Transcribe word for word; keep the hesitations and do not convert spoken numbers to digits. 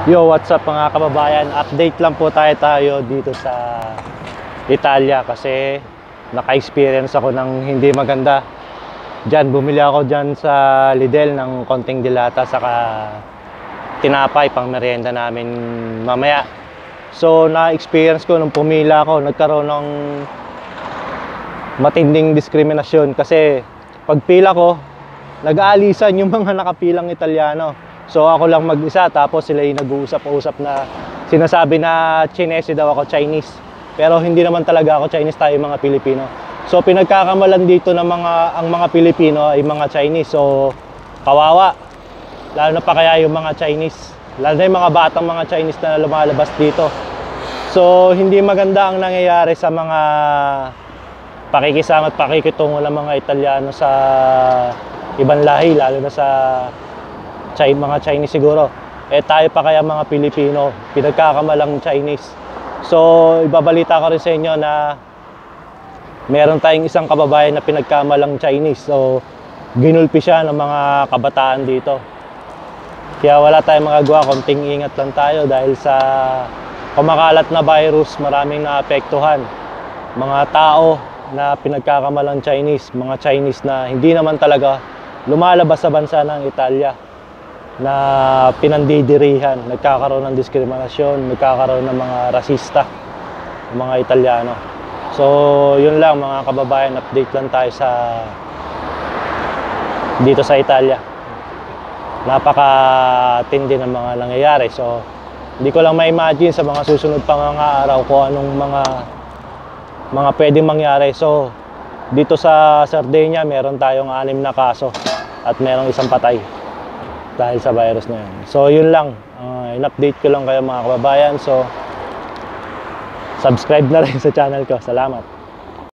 Yo, what's up mga kababayan? Update lang po tayo tayo dito sa Italia kasi naka-experience ako ng hindi maganda. Diyan, bumili ako diyan sa Lidl ng konting dilata saka tinapay pang merienda namin mamaya. So, na-experience ko nung pumila ako, nagkaroon ng matinding diskriminasyon kasi pagpila ko, nag-aalisan yung mga nakapilang Italiano. So ako lang mag-isa, tapos sila yung nag-uusap-usap na sinasabi na Chinese daw ako, Chinese. Pero hindi naman talaga ako Chinese, tayo mga Pilipino. So pinagkakamalan dito ng mga ang mga Pilipino ay mga Chinese. So kawawa. Lalo na pa kaya yung mga Chinese. Lalo na yung mga batang mga Chinese na lumalabas dito. So hindi maganda ang nangyayari sa mga pakikisama at pakikitungo ng mga Italiano sa ibang lahi, lalo na sa mga Chinese siguro. Eh tayo pa kaya mga Pilipino, pinagkakamalang Chinese. So ibabalita ko rin sa inyo na meron tayong isang kababayan na pinagkamalang Chinese. So ginulpi siya ng mga kabataan dito. Kaya wala tayong magagawa, konting ingat lang tayo dahil sa kumakalat na virus, maraming naapektuhan. Mga tao na pinagkakamalang Chinese, mga Chinese na hindi naman talaga lumalabas sa bansa ng Italia, na pinandidirihan, nagkakaroon ng diskriminasyon, nagkakaroon ng mga rasista, ng mga Italiano. So yun lang mga kababayan, update lang tayo sa dito sa Italia. Napakatindi ng mga nangyayari. So hindi ko lang ma-imagine sa mga susunod pang mga araw kung anong mga mga pwedeng mangyari. So dito sa Sardinia meron tayong anim na kaso at merong isang patay dahil sa virus na yun. So yun lang, uh, in-update ko lang kayo mga kababayan. So subscribe na rin sa channel ko. Salamat.